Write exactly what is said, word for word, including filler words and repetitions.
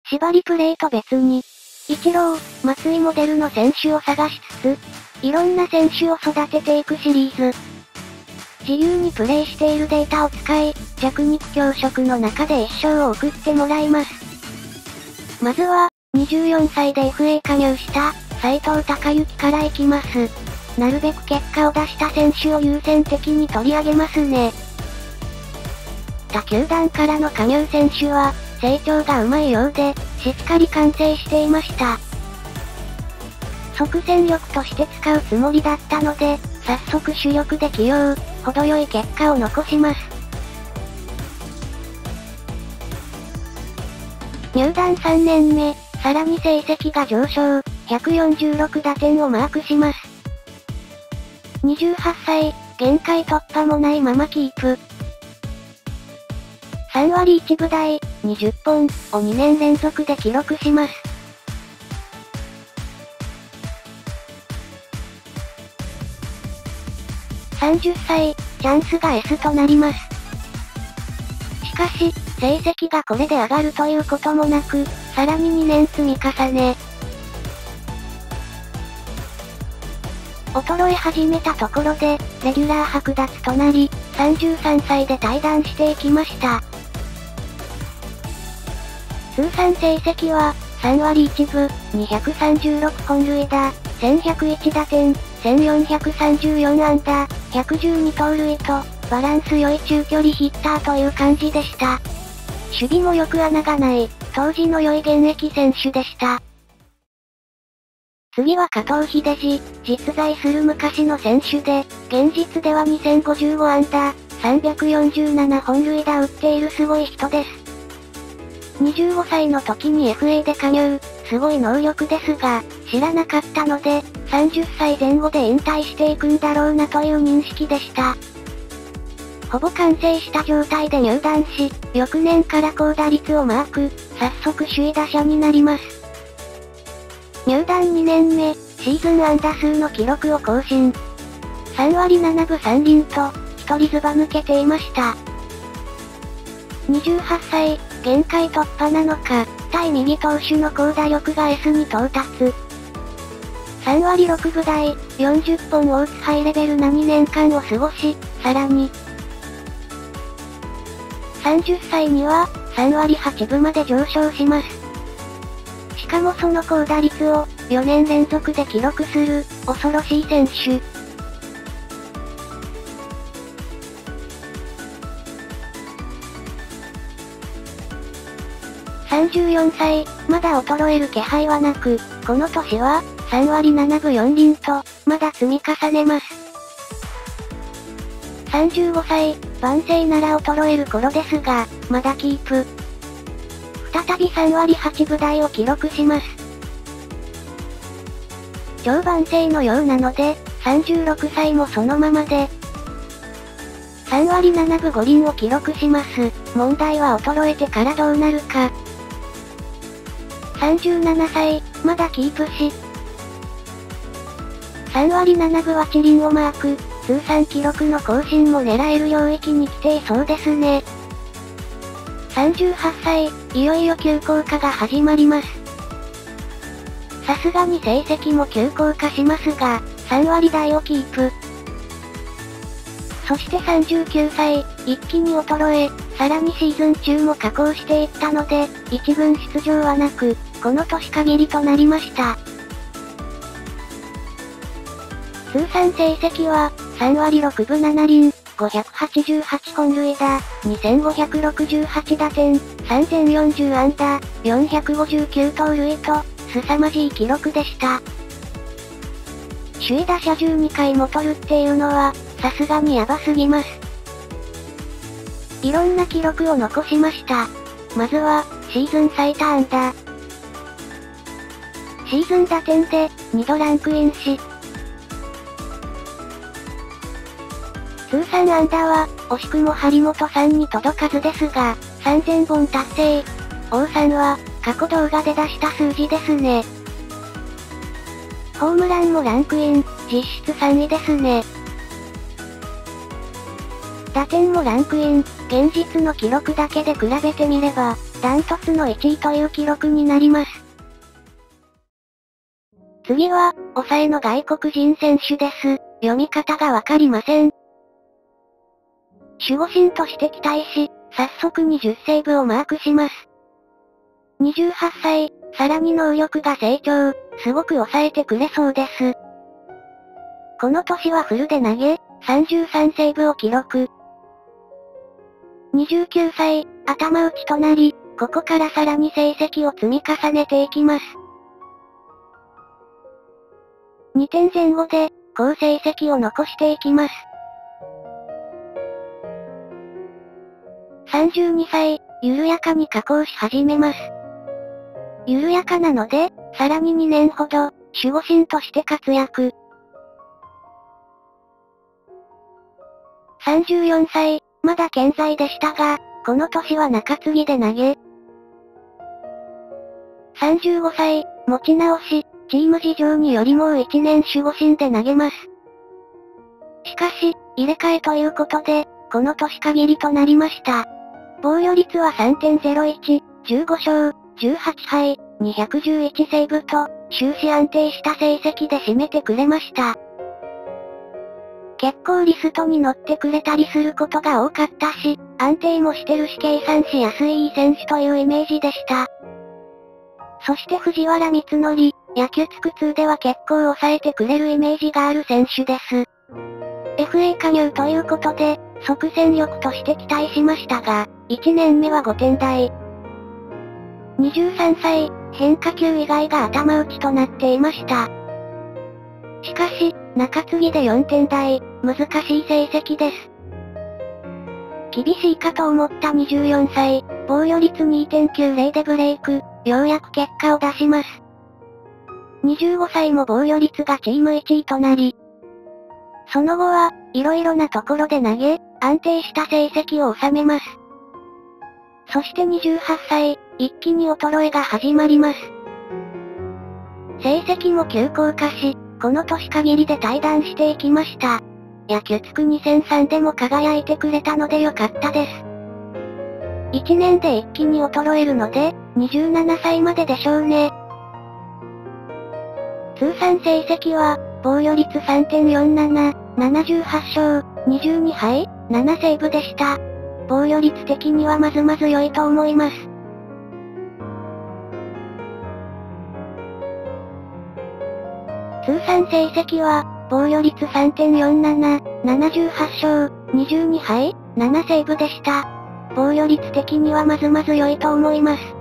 縛りプレイと別に、イチロー、松井モデルの選手を探しつつ、いろんな選手を育てていくシリーズ。自由にプレイしているデータを使い、弱肉強食の中で一生を送ってもらいます。まずは、にじゅうよんさいで エフエー 加入した、斉藤隆之からいきます。なるべく結果を出した選手を優先的に取り上げますね。他球団からの加入選手は、成長がうまいようで、しっかり完成していました。即戦力として使うつもりだったので、早速主力で起用、程よい結果を残します。入団さんねんめ、さらに成績が上昇、ひゃくよんじゅうろくだてんをマークします。にじゅうはっさい、限界突破もないままキープ。さんわりいちぶ台、にじゅっぽんをにねん連続で記録します。さんじゅっさい、チャンスが エス となります。しかし、成績がこれで上がるということもなく、さらににねん積み重ね。衰え始めたところで、レギュラー剥奪となり、さんじゅうさんさいで退団していきました。通算成績は、さんわりいちぶ、にひゃくさんじゅうろくほんるいだ、せんひゃくいちだてん、せんよんひゃくさんじゅうよんあんだ、ひゃくじゅうにとうるいと、バランス良い中距離ヒッターという感じでした。守備もよく穴がない、当時の良い現役選手でした。次は加藤秀治、実在する昔の選手で、現実ではにせんごじゅうごあんだ、さんびゃくよんじゅうななほんるい打っているすごい人です。にじゅうごさいの時に エフエー で加入、すごい能力ですが、知らなかったので、さんじゅっさいぜん後で引退していくんだろうなという認識でした。ほぼ完成した状態で入団し、翌年から高打率をマーク、早速首位打者になります。入団にねんめ、シーズン安打数の記録を更新。さんわりななぶさんりんと、一人ずば抜けていました。にじゅうはっさい、限界突破なのか、対右投手の高打力が エス に到達。さんわりろくぶ台、よんじゅっぽんを打つハイレベルなにねんかんを過ごし、さらに、さんじゅっさいには、さんわりはちぶまで上昇します。しかもその高打率を、よねん連続で記録する、恐ろしい選手。さんじゅうよんさい、まだ衰える気配はなく、この年は、さんわりななぶよんりんと、まだ積み重ねます。さんじゅうごさい、万世なら衰える頃ですが、まだキープ。再びさんわりはちぶ台を記録します。超万世のようなので、さんじゅうろくさいもそのままで、さんわりななぶごりんを記録します。問題は衰えてからどうなるか。さんじゅうななさい、まだキープし、さんわりななぶはちりんをマーク、通算記録の更新も狙える領域に来ていそうですね。さんじゅうはっさい、いよいよ急降下が始まります。さすがに成績も急降下しますが、さんわり台をキープ。そしてさんじゅうきゅうさい、一気に衰え、さらにシーズン中も下降していったので、一軍出場はなく、この年限りとなりました。通算成績は、さんわりろくぶななりん、ごひゃくはちじゅうはちほんるいだ、にせんごひゃくろくじゅうはちだてん、さんぜんよんじゅうあんだ、よんひゃくごじゅうきゅうとうるいと、凄まじい記録でした。首位打者じゅうにかいも取るっていうのは、さすがにヤバすぎます。いろんな記録を残しました。まずは、シーズン最多安打。シーズン打点で、にどランクインし、通算安打は、惜しくも張本さんに届かずですが、さんぜんぼん達成。王さんは、過去動画で出した数字ですね。ホームランもランクイン、実質さんいですね。打点もランクイン、現実の記録だけで比べてみれば、 ダントツのいちいという記録になります。次は、抑えの外国人選手です。読み方がわかりません。守護神として期待し、早速にじゅうセーブをマークします。にじゅうはっさい、さらに能力が成長、すごく抑えてくれそうです。この年はフルで投げ、さんじゅうさんセーブを記録。にじゅうきゅうさい、頭打ちとなり、ここからさらに成績を積み重ねていきます。にてんぜん後で、好成績を残していきます。さんじゅうにさい、緩やかに下降し始めます。緩やかなので、さらににねんほど、守護神として活躍。さんじゅうよんさい、まだ健在でしたが、この年は中継ぎで投げ。さんじゅうごさい、持ち直し、チーム事情によりもういちねん守護神で投げます。しかし、入れ替えということで、この年限りとなりました。防御率は さんてんぜろいち、じゅうごしょう、じゅうはちはい、にひゃくじゅういちセーブと、終始安定した成績で締めてくれました。結構リストに乗ってくれたりすることが多かったし、安定もしてるし計算しやすいいい選手というイメージでした。そして藤原光則、野球つくつでは結構抑えてくれるイメージがある選手です。エフエー 加入ということで、即戦力として期待しましたが、いちねんめはごてん台。にじゅうさんさい、変化球以外が頭打ちとなっていました。しかし、中継ぎでよんてん台、難しい成績です。厳しいかと思ったにじゅうよんさい、防御率 にてんきゅうぜろ でブレイク、ようやく結果を出します。にじゅうごさいも防御率がチームいちいとなり、その後は、色々なところで投げ、安定した成績を収めます。そしてにじゅうはっさい、一気に衰えが始まります。成績も急降下し、この年限りで退団していきました。野球つくにせんさんでも輝いてくれたのでよかったです。いちねんで一気に衰えるので、にじゅうななさいまででしょうね。通算成績は、防御率 さんてんよんなな、ななじゅうはちしょう、にじゅうにはい、ななセーブでした。防御率的にはまずまず良いと思います。通算成績は、防御率 さんてんよんなな、ななじゅうはちしょう、にじゅうにはい、ななセーブでした。防御率的にはまずまず良いと思います。